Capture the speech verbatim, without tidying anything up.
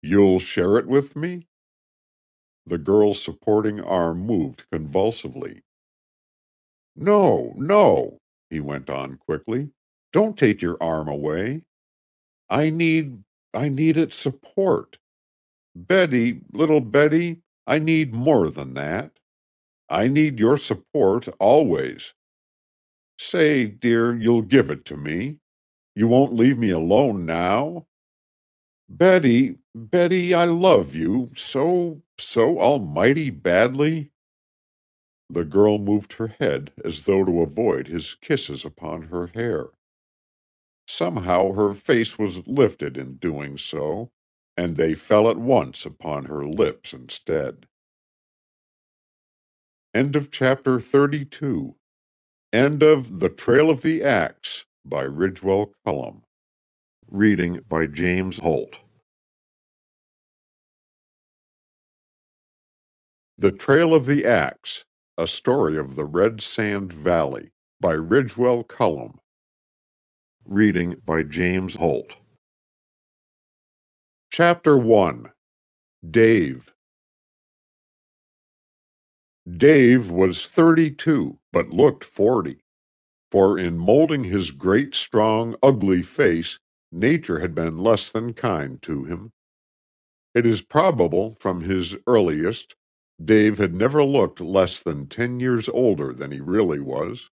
You'll share it with me?" The girl's supporting arm moved convulsively. "No, no," he went on quickly. "Don't take your arm away. I need I need its support. Betty, little Betty, I need more than that. I need your support always. Say, dear, you'll give it to me. You won't leave me alone now? Betty, Betty, I love you so, so almighty badly." The girl moved her head as though to avoid his kisses upon her hair. Somehow her face was lifted in doing so, and they fell at once upon her lips instead. End of chapter thirty-two. End of The Trail of the Axe by Ridgwell Cullum. Reading by James Holt. The Trail of the Axe, A Story of the Red Sand Valley by Ridgwell Cullum. Reading by James Holt. Chapter one. Dave. Dave was thirty-two, but looked forty, for in molding his great, strong, ugly face, nature had been less than kind to him. It is probable, from his earliest, Dave had never looked less than ten years older than he really was.